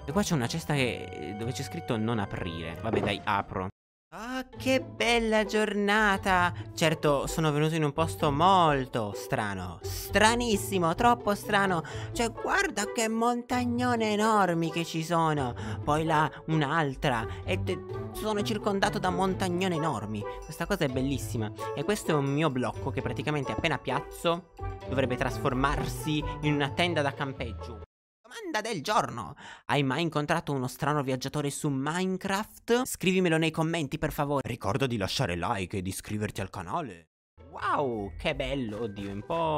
E qua c'è una cesta dove c'è scritto non aprire. Vabbè, dai, apro. Ah, che bella giornata! Certo, sono venuto in un posto molto strano. Stranissimo, troppo strano. Cioè, guarda che montagnone enormi che ci sono. Poi là un'altra. Sono circondato da montagnone enormi. Questa cosa è bellissima. E questo è un mio blocco che praticamente appena piazzo dovrebbe trasformarsi in una tenda da campeggio. Domanda del giorno: hai mai incontrato uno strano viaggiatore su Minecraft? Scrivimelo nei commenti, per favore. Ricorda di lasciare like e di iscriverti al canale. Wow, che bello. Oddio,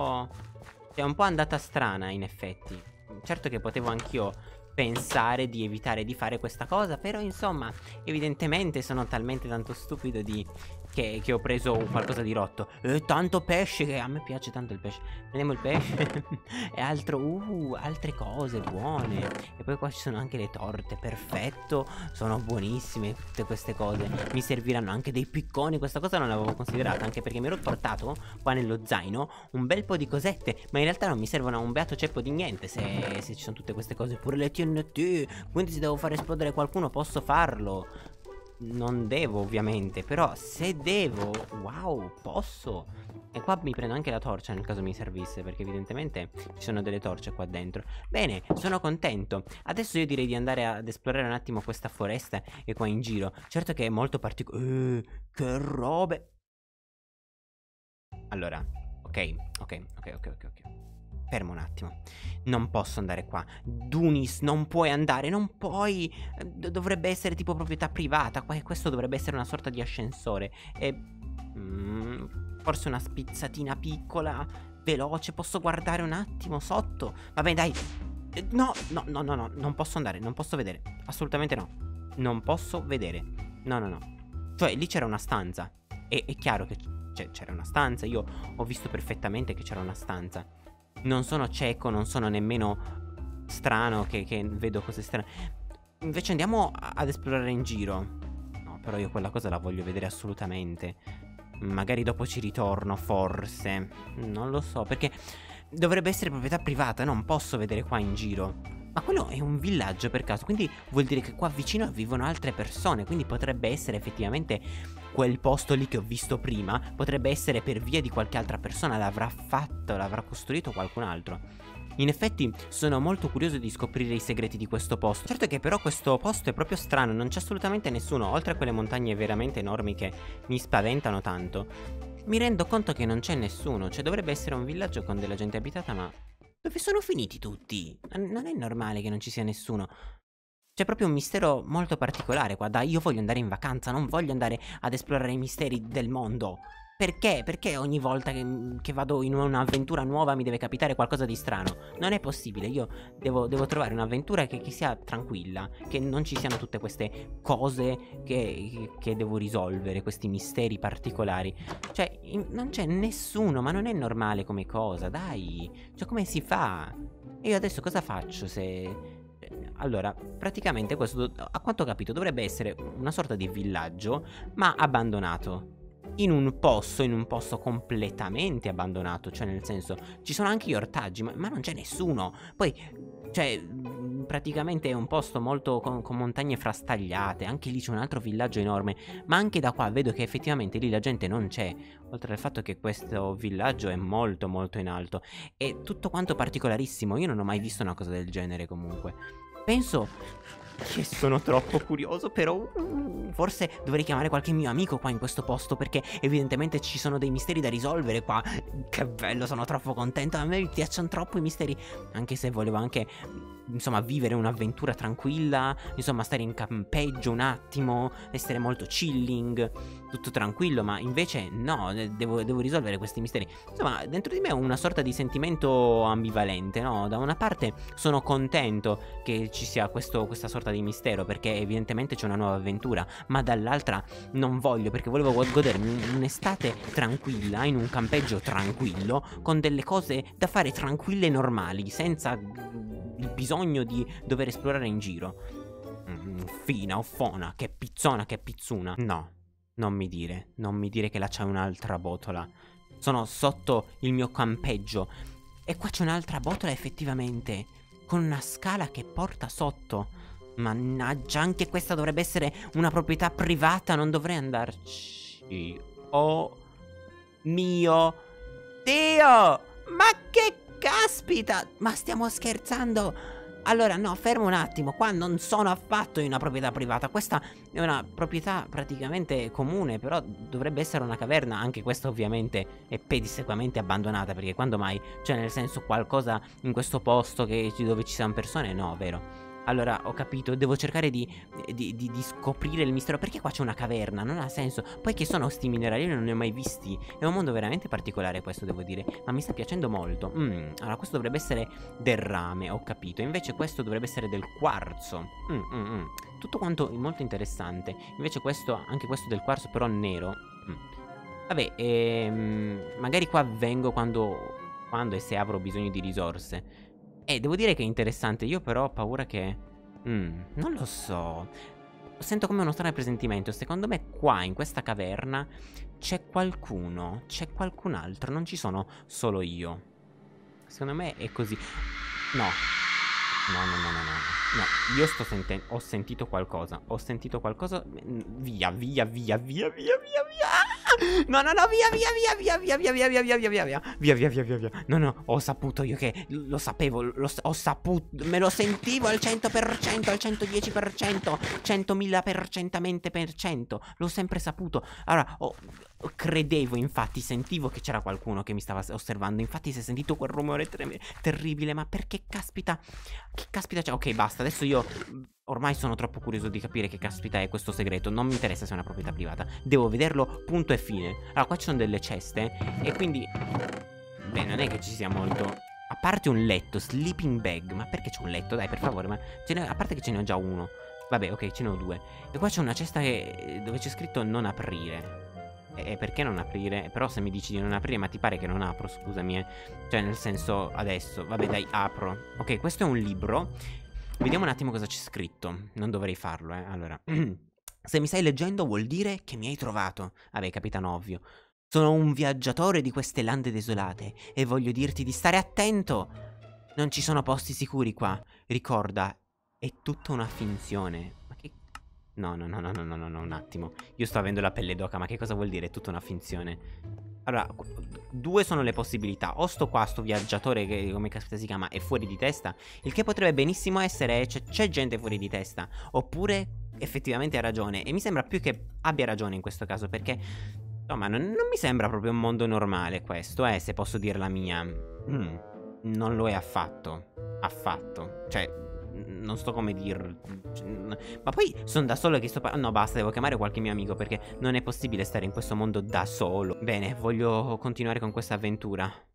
è un po' andata strana, in effetti. Certo che potevo anch'io pensare di evitare di fare questa cosa, però insomma, evidentemente sono talmente tanto stupido che ho preso qualcosa di rotto. Tanto pesce, che a me piace tanto il pesce. Prendiamo il pesce e altre cose buone. E poi qua ci sono anche le torte, perfetto. Sono buonissime tutte queste cose. Mi serviranno anche dei picconi. Questa cosa non l'avevo considerata, anche perché mi ero portato qua nello zaino un bel po' di cosette, ma in realtà non mi servono a un beato ceppo di niente se ci sono tutte queste cose. Pure le TNT. Quindi se devo far esplodere qualcuno posso farlo. Non devo ovviamente, però se devo, wow, posso. E qua mi prendo anche la torcia nel caso mi servisse, perché evidentemente ci sono delle torce qua dentro. Bene, sono contento. Adesso io direi di andare ad esplorare un attimo questa foresta e qua in giro. Certo che è molto particolare. Che robe. Allora, ok. Fermo un attimo. Non posso andare qua. Dunis, non puoi andare, non puoi. Dovrebbe essere tipo proprietà privata. Questo dovrebbe essere una sorta di ascensore. E forse una spizzatina piccola, veloce. Posso guardare un attimo sotto? Vabbè, dai. No, non posso andare, non posso vedere. Assolutamente no. Non posso vedere. No. Cioè, lì c'era una stanza. E è chiaro che c'era una stanza. Io ho visto perfettamente che c'era una stanza. Non sono cieco, non sono nemmeno strano che vedo cose strane. Invece andiamo ad esplorare in giro. No, però io quella cosa la voglio vedere assolutamente. Magari dopo ci ritorno, forse. Non lo so, perché dovrebbe essere proprietà privata, non posso vedere qua in giro. Ma quello è un villaggio per caso, quindi vuol dire che qua vicino vivono altre persone. Quindi potrebbe essere effettivamente quel posto lì che ho visto prima. Potrebbe essere per via di qualche altra persona. L'avrà fatto, l'avrà costruito qualcun altro. In effetti sono molto curioso di scoprire i segreti di questo posto. Certo che però questo posto è proprio strano. Non c'è assolutamente nessuno, oltre a quelle montagne veramente enormi che mi spaventano tanto. Mi rendo conto che non c'è nessuno. Cioè dovrebbe essere un villaggio con della gente abitata, ma dove sono finiti tutti? Non è normale che non ci sia nessuno. C'è proprio un mistero molto particolare qua. Dai, io voglio andare in vacanza, non voglio andare ad esplorare i misteri del mondo. Perché? Perché ogni volta che vado in un'avventura nuova mi deve capitare qualcosa di strano? Non è possibile, io devo trovare un'avventura che sia tranquilla, che non ci siano tutte queste cose che devo risolvere, questi misteri particolari. Cioè, non c'è nessuno, ma non è normale come cosa, dai. Cioè, come si fa? E io adesso cosa faccio se... Allora, praticamente questo, a quanto ho capito, dovrebbe essere una sorta di villaggio, ma abbandonato. In un posto completamente abbandonato. Cioè nel senso, ci sono anche gli ortaggi, ma non c'è nessuno. Poi, cioè, praticamente è un posto molto con montagne frastagliate. Anche lì c'è un altro villaggio enorme. Ma anche da qua vedo che effettivamente lì la gente non c'è. Oltre al fatto che questo villaggio è molto in alto. È tutto quanto particolarissimo. Io non ho mai visto una cosa del genere comunque. Penso che sono troppo curioso, però forse dovrei chiamare qualche mio amico qua in questo posto, perché evidentemente ci sono dei misteri da risolvere qua. Che bello, sono troppo contento. A me mi piacciono troppo i misteri, anche se volevo anche, insomma, vivere un'avventura tranquilla, insomma, stare in campeggio un attimo, essere molto chilling, tutto tranquillo. Ma invece no, devo risolvere questi misteri. Insomma, dentro di me ho una sorta di sentimento ambivalente, no? Da una parte sono contento che ci sia questa sorta di mistero, perché evidentemente c'è una nuova avventura, ma dall'altra non voglio, perché volevo godermi un'estate tranquilla, in un campeggio tranquillo, con delle cose da fare tranquille e normali, senza il bisogno di dover esplorare in giro. Fina o fona, che pizzona, che pizzuna. No, non mi dire che là c'è un'altra botola. Sono sotto il mio campeggio e qua c'è un'altra botola effettivamente, con una scala che porta sotto. Mannaggia, anche questa dovrebbe essere una proprietà privata, non dovrei andarci. Oh mio Dio! Ma che caspita! Ma stiamo scherzando? Allora, no, fermo un attimo, qua non sono affatto in una proprietà privata, questa è una proprietà praticamente comune, però dovrebbe essere una caverna, anche questa ovviamente è pedissequamente abbandonata, perché quando mai, cioè nel senso qualcosa in questo posto dove ci sono persone, no, vero? Allora, ho capito, devo cercare di scoprire il mistero. Perché qua c'è una caverna? Non ha senso. Poi che sono sti minerali? Io non ne ho mai visti. È un mondo veramente particolare questo, devo dire. Ma mi sta piacendo molto. Allora, questo dovrebbe essere del rame, ho capito. Invece questo dovrebbe essere del quarzo. Tutto quanto molto interessante. Invece questo, anche questo del quarzo, però nero. Vabbè, magari qua vengo quando e se avrò bisogno di risorse. Devo dire che è interessante. Io però ho paura che... non lo so. Sento come uno strano presentimento. Secondo me qua, in questa caverna, c'è qualcuno. C'è qualcun altro. Non ci sono solo io. Secondo me è così. No. No, io sto sentendo... Ho sentito qualcosa. Ho sentito qualcosa... Via. No, via. No, ho saputo io che lo sapevo, ho saputo, me lo sentivo al 100%, al 110%, 100.000%, l'ho sempre saputo. Allora, credevo, infatti, sentivo che c'era qualcuno che mi stava osservando. Infatti si è sentito quel rumore terribile, ma perché caspita? Che caspita c'è? Ok, basta, adesso io... Ormai sono troppo curioso di capire che caspita è questo segreto. Non mi interessa se è una proprietà privata. Devo vederlo, punto e fine. Allora, qua ci sono delle ceste. E quindi... Beh, non è che ci sia molto... A parte un letto, sleeping bag. Ma perché c'è un letto? Dai, per favore. Ma a parte che ce ne ho già uno. Vabbè, ok, ce ne ho due. E qua c'è una cesta dove c'è scritto non aprire. E perché non aprire? Però se mi dici di non aprire, ma ti pare che non apro, scusami. Cioè, nel senso, adesso. Vabbè, dai, apro. Ok, questo è un libro. Vediamo un attimo cosa c'è scritto. Non dovrei farlo, allora. Se mi stai leggendo vuol dire che mi hai trovato. Vabbè, capitano ovvio. Sono un viaggiatore di queste lande desolate e voglio dirti di stare attento. Non ci sono posti sicuri qua. Ricorda, è tutta una finzione. Ma che... No, un attimo. Io sto avendo la pelle d'oca, ma che cosa vuol dire è tutta una finzione? Allora, due sono le possibilità. O sto viaggiatore che come caspita si chiama è fuori di testa, il che potrebbe benissimo essere c'è gente fuori di testa. Oppure effettivamente ha ragione. E mi sembra più che abbia ragione in questo caso, perché insomma non mi sembra proprio un mondo normale questo, se posso dire la mia. Non lo è affatto. Affatto. Cioè, non sto come dir. Ma poi sono da solo che sto no, basta, devo chiamare qualche mio amico, perché non è possibile stare in questo mondo da solo. Bene, voglio continuare con questa avventura.